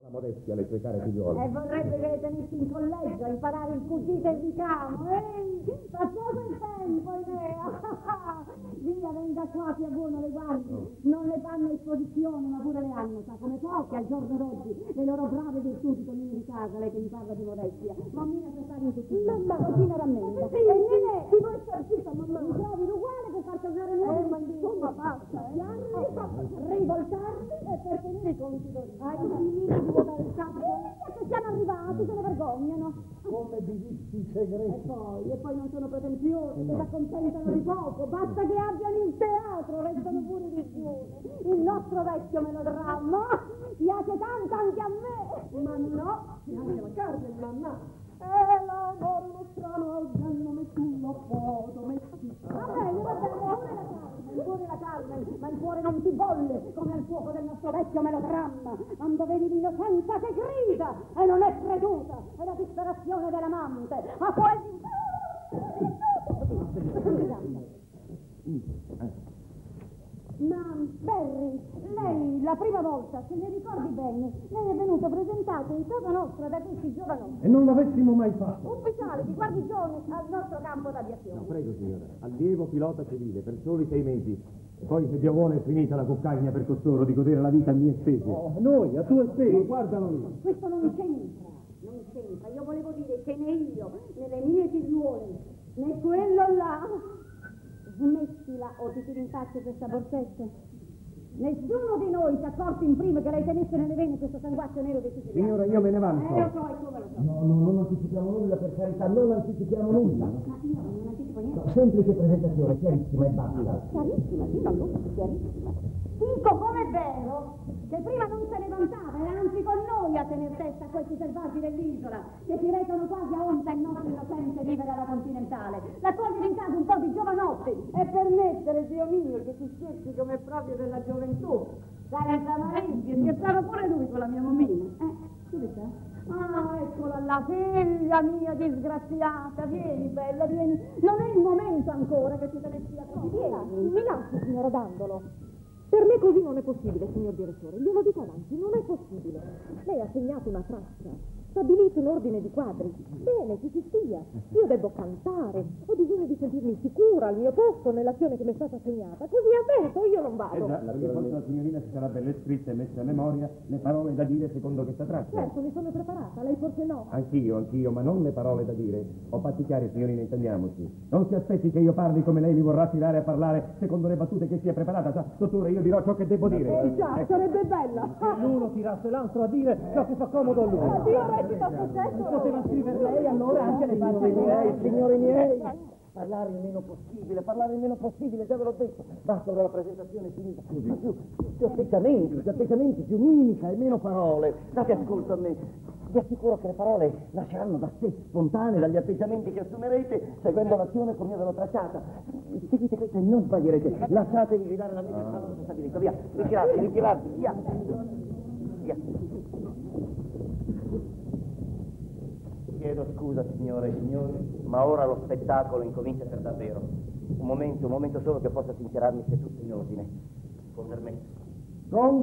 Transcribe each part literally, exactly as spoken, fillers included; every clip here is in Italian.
Modestia alle sue care figliuole. E vorrebbe che le tenessi in collegio a imparare il cucito e il ricamo. Ehi, passato il tempo, Enea. Via, venga qua, sia buono, le guardi. Oh. Non le fanno a esposizione, ma pure le hanno, sa, come poche al giorno d'oggi. Le loro brave virtuti tonine di casa, lei che mi parla di modestia. Mammina sa stare in cucina. Mamma, cucina rammenda. E Nene, ti vuoi star zitta, mamma? Mi trovi l'uguale per far tornare nuovo. Eh, ma insomma, basta, eh. Rivoltarsi e per tenere i conti d'origine. Hai finito di votare il capo? Che siamo arrivati, se ne vergognano. Come divitti segreti. E poi, e poi non sono pretenziosi, no. Si accontentano di poco, basta che abbiano il teatro, restano pure visione. Il nostro vecchio melodramma piace tanto anche a me. Ma no, anche la carne, mamma. E l'amore uno strano al genno sullo foto metti. Va bene, va bene, pure la carne, pure la carne, ma il cuore non ti bolle come al fuoco del nostro vecchio melodramma, quando vedi l'innocenza che grida e non è creduta, è la disperazione dell'amante, a quel... Ma, Berry, lei la prima volta, se ne ricordi bene, lei è venuto presentato in casa nostra da questi giovanotti. E non l'avessimo mai fatto. Ufficiale di guarnigione al nostro campo d'aviazione. No, prego, signora. Allievo pilota civile per soli sei mesi. Poi, se Dio vuole, è finita la cuccagna per costoro di godere la vita a mie spese. Oh, noi, a tue spese, guardalo lì. Questo non c'entra, non c'entra. Io volevo dire che né io, né le mie figliuole, né quello là... Smettila o ti tiri in faccia questa borsetta. Nessuno di noi si è accorto in prima che lei tenesse nelle vene questo sanguaccio nero dei siciliani. Signora, io me ne vanto. Eh, lo so, e come lo so. No, no, non anticipiamo nulla, per carità, non anticipiamo nulla. Ma signora, non anticipo niente. No, semplice presentazione, chiarissima e basta. Chiarissima, sì, non lo so, chiarissima. Dico, com'è vero, che prima non se ne vantava, era anzi con noi a tener testa a questi selvaggi dell'isola, che si recano quasi a onta il nostro innocente vivere alla Continentale, raccogliere in casa un po' di giovanotti e permettere, Dio mio, che si scherzi come proprio della gioventù, senza malizia, scherzava pure lui con la mia mammina. Eh, dove sta? Ah, eccola là, figlia mia disgraziata, vieni bella, vieni. Non è il momento ancora che ti te ne sia così. Vieni, mi lasci, signora Dandolo. Per me così non è possibile, signor direttore, glielo dico avanti, non è possibile. Lei ha segnato una traccia, stabilito un ordine di quadri. Bene, ci si stia. Io devo cantare, ho bisogno di sentirmi sicura al mio posto nell'azione che mi è stata assegnata. Così avverto, io non vado. Eh già, la prima volta la signorina si sarà belle scritte e messe a memoria le parole da dire secondo questa traccia. Certo, mi sono preparata, lei forse no. Anch'io, anch'io, ma non le parole da dire. Ho fatti chiari, signorina, intendiamoci. Non si aspetti che io parli come lei mi vorrà tirare a parlare secondo le battute che si è preparata. Sa, dottore, io dirò ciò che devo dire. Eh già, ecco. sarebbe bella. L'uno tirasse l'altro a dire ciò che fa comodo a lui. Ma Dio recita successo. Poteva scrivere lei allora anche le parole miei, signori miei. Parlare il meno possibile, parlare il meno possibile, già ve l'ho detto. Basta ora la presentazione finita. Ma più, più atteggiamenti, più atteggiamenti, più mimica e meno parole. Date ascolto a me. Vi assicuro che le parole nasceranno da sé, spontanee, dagli atteggiamenti che assumerete, seguendo l'azione come io ve l'ho tracciata. Seguite questa e non sbaglierete. Lasciatevi guidare la mente senza stabilito. Via, ritirarvi, ritirarvi, via. Via. Chiedo scusa, signore e signori, ma ora lo spettacolo incomincia per davvero. Un momento, un momento solo che possa sincerarmi se tutto in ordine. Con permesso. Gong.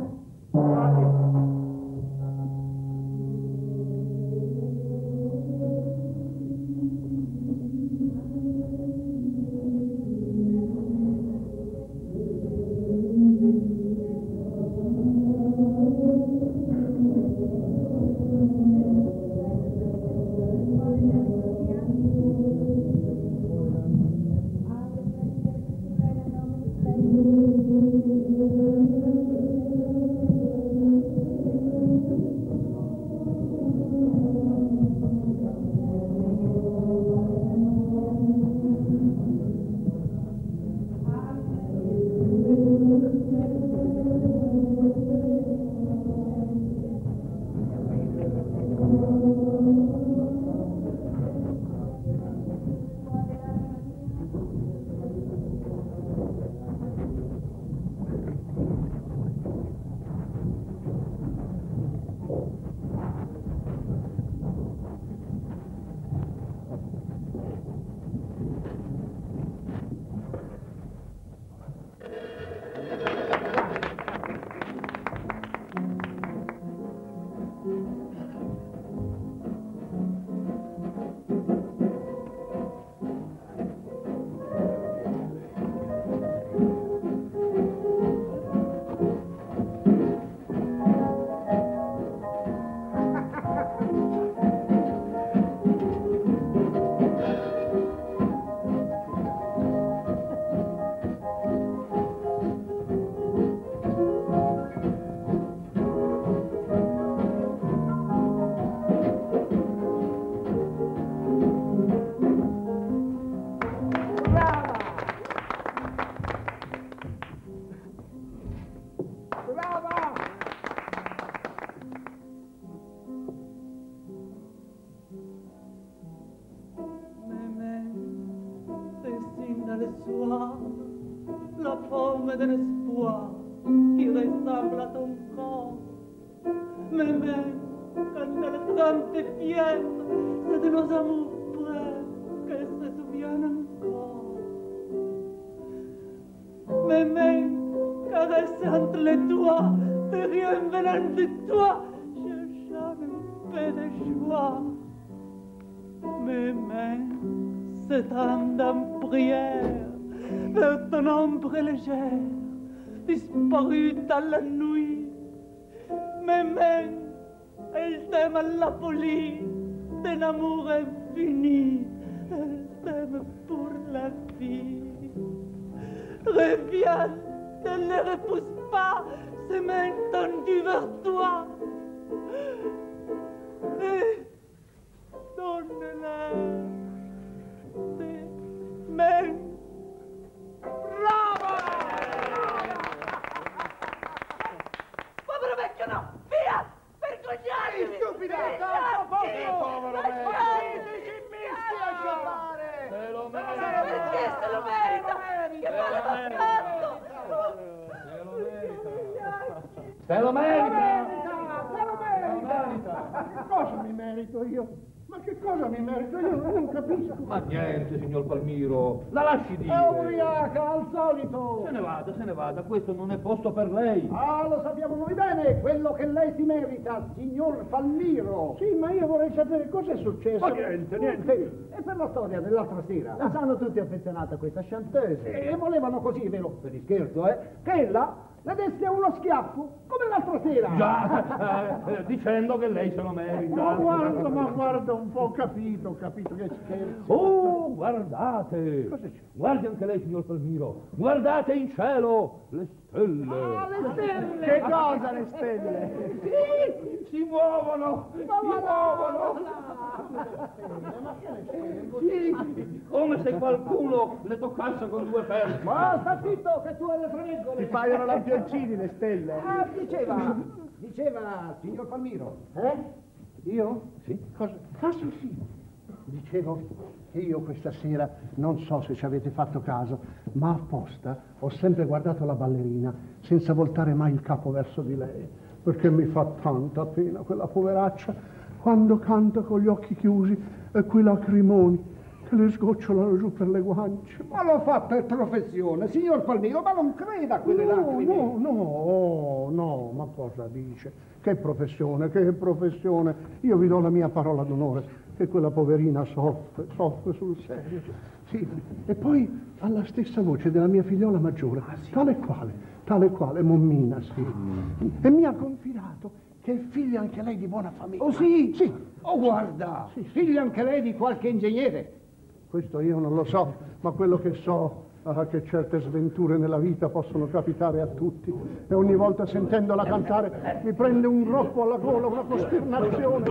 c'est un espoir qui ressemble à ton corps. Mais même quand elle trempe tes fièvres, c'est de nos amours brefs qu'elle se souvient encore. Mes mains caressées entre les doigts, de rien venant de toi, je chante un peu de joie. Mes mains se tendent en prière vers ton ombre légère, disparue dans la nuit. Mes mains, elles t'aiment à la folie d'un amour infini, elles t'aiment pour la vie. Reviens, ne les repousse pas, ces mains tendues vers toi. Et donne-leur tes mains. Bravo! Povero vecchio, no! Via! Vergognatevi! Stupida! Povero vecchio! Mi spiace fare! Se lo merita! Perché se lo merita? Che male t'ha fatto? Se lo merita! Se lo merita! Se lo merita! Che cosa mi merito io? Ma che cosa mi merito? Io non capisco. Ma niente, signor Palmiro, la lasci dire. È ubriaca, al solito. Se ne vada, se ne vada, questo non è posto per lei. Ah, lo sappiamo noi bene, quello che lei si merita, signor Palmiro. Sì, ma io vorrei sapere cosa è successo. Ma niente, niente. E per la storia dell'altra sera. La sanno tutti affezionata a questa chanteuse. E volevano così, vero, per di scherzo, eh, che ella le desse uno schiaffo, come l'altra sera. Già, eh, dicendo che lei se lo merita. Ma guarda, ma guarda un po', ho capito, ho capito che scherzo. Oh, guardate! Cosa c'è? Guardi anche lei, signor Palmiro. Guardate in cielo le stelle. Ah, le stelle! Che cosa le stelle? Sì, si muovono, si muovono. Sì, come se qualcuno le toccasse con due perni. Ma sta zitto che tu hai le freggole. Ti paiono lampioncini le stelle. Ah, diceva, diceva, signor Palmiro. Eh? Io? Sì? Cosa? Ah, sì, sì. Dicevo che io questa sera, non so se ci avete fatto caso, ma apposta ho sempre guardato la ballerina senza voltare mai il capo verso di lei, perché mi fa tanta pena quella poveraccia quando canta con gli occhi chiusi e quei lacrimoni che le sgocciolano giù per le guance. Ma l'ho fatto per professione, signor Palmiro, ma non creda a quelle No, lacrime. no, no, no, ma cosa dice? Che professione, che professione. Io vi do la mia parola d'onore che quella poverina soffre, soffre sul serio. Sì, e poi ha la stessa voce della mia figliola maggiore, tale quale, tale quale, Mommina, sì. E mi ha confidato che è figlia anche lei di buona famiglia. Oh sì? Sì. Oh guarda, Sì, sì. figlia anche lei di qualche ingegnere. Questo io non lo so, ma quello che so è che certe sventure nella vita possono capitare a tutti. E ogni volta sentendola cantare mi prende un groppo alla gola, una costernazione.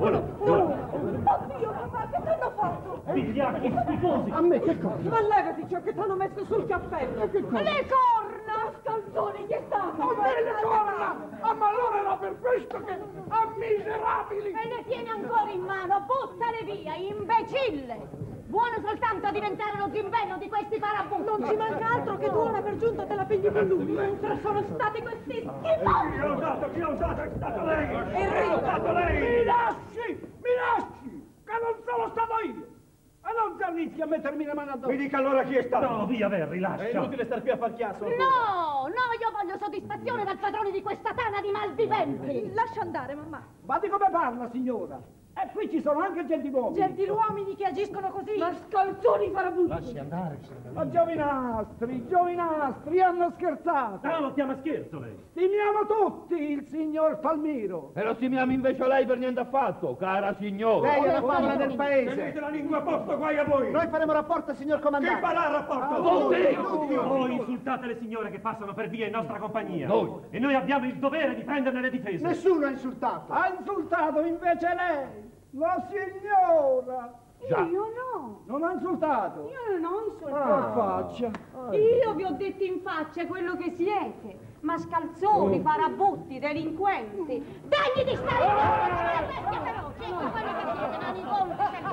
Oddio, papà, che ti hanno fatto? Vigliacchi schifosi! A me che cosa? Ma levati ciò che ti hanno messo sul cappello! Che cosa? Le corna! Scalzone, chi è stato? Oh, le corna! Ah, ma allora era per questo che... Ah, miserabili! E le tieni ancora in mano, buttale via, imbecille! Buono soltanto a diventare lo zimbello di questi parabutti! Non ci manca altro che tu ora per giunta te la pigli con lui, mentre sono stati questi schifosi! Chi ha usato? Chi ha usato? È stato lei! Enrico! È stato lei! Mi lasci! Mi lasci! Che non sono stato io! E non ti inizi a mettermi le mani addosso! Mi dica allora chi è stato! No, via, Verri, lascia! È inutile star qui a far chiasso. No, no, io voglio soddisfazione dal padrone di questa tana di malviventi! Lascia andare, mamma! Guardi come parla, signora! E qui ci sono anche gentiluomini! Gentiluomini che agiscono così! Ma scalzoni farabutti! Lasci andare, signora! Ma giovinastri, giovinastri, hanno scherzato! No, lo chiama scherzo lei! Stimiamo tutti il signor Palmiro! E lo stimiamo invece lei per niente affatto, cara signora. Lei è la fama del paese. Tenete la lingua a posto, guai a voi! Noi faremo rapporto, signor Chi comandante. farà rapporto? Tutti! Voi insultate le signore che passano per via in nostra compagnia. Noi. E noi abbiamo il dovere di prenderne le difese. Nessuno ha insultato. Ha insultato invece lei! La signora! Già. Io no! Non ha insultato! Io non ho insultato! Ah, faccia! Io vi ho detto in faccia quello che siete! Mascalzoni, farabutti, delinquenti! Degni di stare in mezzo alla bestia feroce! Ecco quello che siete, maniconti selvaggi!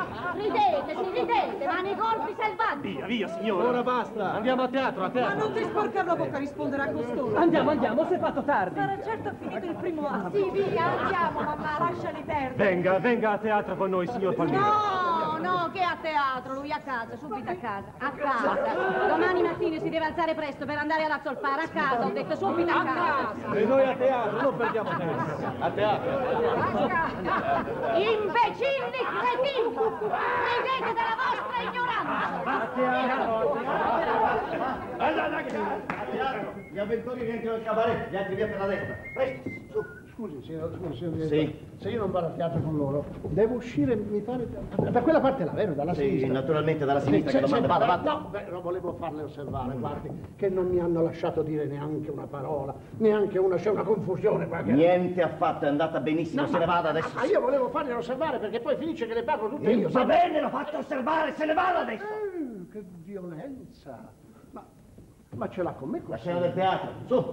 Ridete, sì, ridete, ma nei colpi selvaggi. Via, via, signora. Ora basta. Andiamo a teatro, a Ma teatro. non ti sporcar la bocca a rispondere a costoro. Andiamo, andiamo, si è fatto tardi. Sarà certo finito il primo atto. Sì, via, andiamo, mamma, lasciali perdere. Venga, venga a teatro con noi, signor Palmiro. No, no, che a teatro, lui a casa, subito a casa, a casa. Domani mattina si deve alzare presto per andare ad azzolfare, a casa, ho detto subito a casa. E noi a teatro, non perdiamo tempo. A teatro. A casa. Imbecilli cretini, credete della vostra ignoranza. A teatro. Gli avventori rientrano al cabaret, gli altri via per la destra. Presto, su. Scusi, signor, scusi, signor Sì. direttore, se io non vado a teatro con loro, devo uscire e mi pare da, da quella parte là, vero? Dalla Sì, sinistra. naturalmente dalla Sì, sinistra se- che domanda se- vada, ma- vada. No, beh, no, volevo farle osservare, guardi, che non mi hanno lasciato dire neanche una parola, neanche una, c'è una confusione qua. che- Niente affatto, è andata benissimo, No, se ma- ne vada adesso. Ma io volevo farle osservare perché poi finisce che le parlo tutte io. Va sa- bene, l'ho fatto osservare, se ne vada adesso. Eh, che violenza! Ma, ma ce l'ha con me La questa? scena del teatro, su.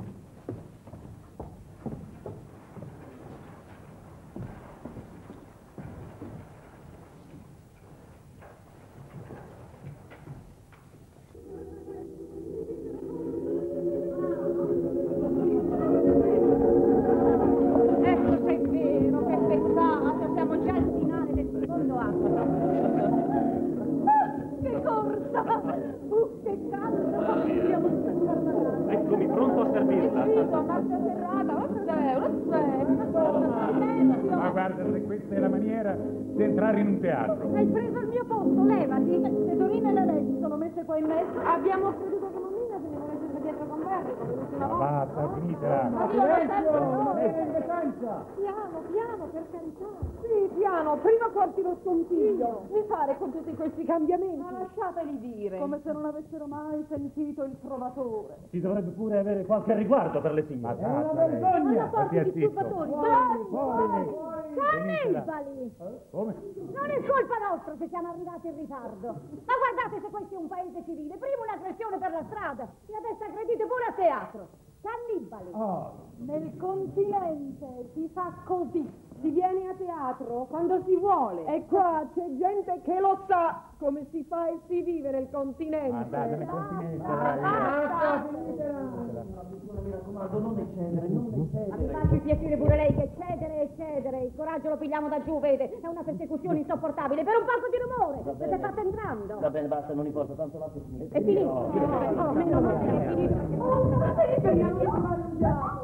Ecco se è vero, che peccato, siamo già al finale del secondo atto. Ah, che corsa! Uh, che caldo! Siamo scappati. Eccomi pronto a servirla. Zitto, marcia serrata, osserva, osserva. Silenzio! Ma guarda, se questa è la maniera di entrare in un teatro. Hai preso il mio posto, levati. Le Dorine e le leggi sono messe qua in mezzo. Abbiamo creduto che Mammina se ne volesse dietro con Berry, come l'ultima volta. Basta, finitela. Ma io lo sento noi. Piano, piano, per carità. Sì, piano, prima porti lo scompiglio. Mi fare con tutti questi cambiamenti. Ma lasciateli dire. Come se non avessero mai sentito il trovatore. Si dovrebbe pure avere qualche riguardo per le signore. È una vergogna! Alla porta di turbatori. Fuori, fuori. Cannibali! Come? Non è colpa nostra se siamo arrivati in ritardo. Ma guardate se questo è un paese civile. Prima un'aggressione per la strada e adesso aggredite pure a teatro. Cannibali! Nel continente si fa così. Si viene a teatro quando si vuole. E qua c'è gente che lo sa come si fa e si vive nel continente. Andate nel continente, Basta! Mi raccomando, non eccedere, non Ma mi eccedere. faccia il piacere pure lei che cedere e cedere. Il coraggio lo pigliamo da giù, vede? È una persecuzione insopportabile per un poco di rumore. Siete fatte entrando. Va bene, basta, non importa, tanto l'atto è finito. È finito. Oh, meno male, è finito. Oh, no, fermiamo.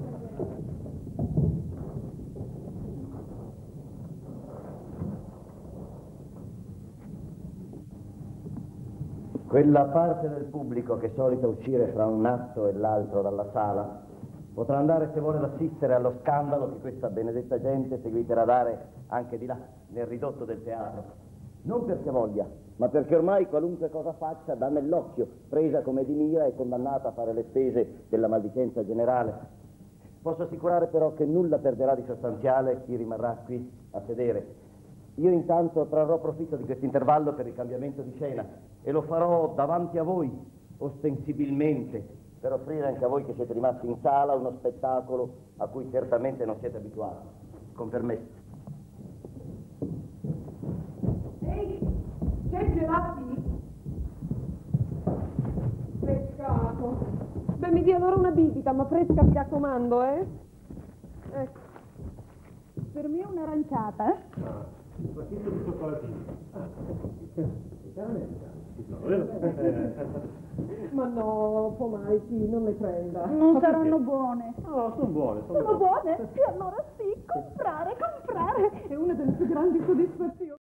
Quella parte del pubblico che è solita uscire fra un atto e l'altro dalla sala potrà andare, se vuole, ad assistere allo scandalo che questa benedetta gente seguiterà a dare anche di là, nel ridotto del teatro. Non perché voglia, ma perché ormai qualunque cosa faccia dà nell'occhio, presa come di mira e condannata a fare le spese della maldicenza generale. Posso assicurare però che nulla perderà di sostanziale chi rimarrà qui a sedere. Io intanto trarrò profitto di questo intervallo per il cambiamento di scena e lo farò davanti a voi, ostensibilmente, per offrire anche a voi che siete rimasti in sala uno spettacolo a cui certamente non siete abituati. Con permesso. Ehi, c'è gelati? Peccato. Beh, mi dia allora una bibita, ma fresca mi raccomando, eh? Ecco. Per me un'aranciata, eh? Pacchetto di cioccolatini. Ma no, pomai, sì, non le prenda. Non saranno buone. No, sono buone, sono Sono buone? E allora sì, comprare, comprare. È una delle più grandi soddisfazioni.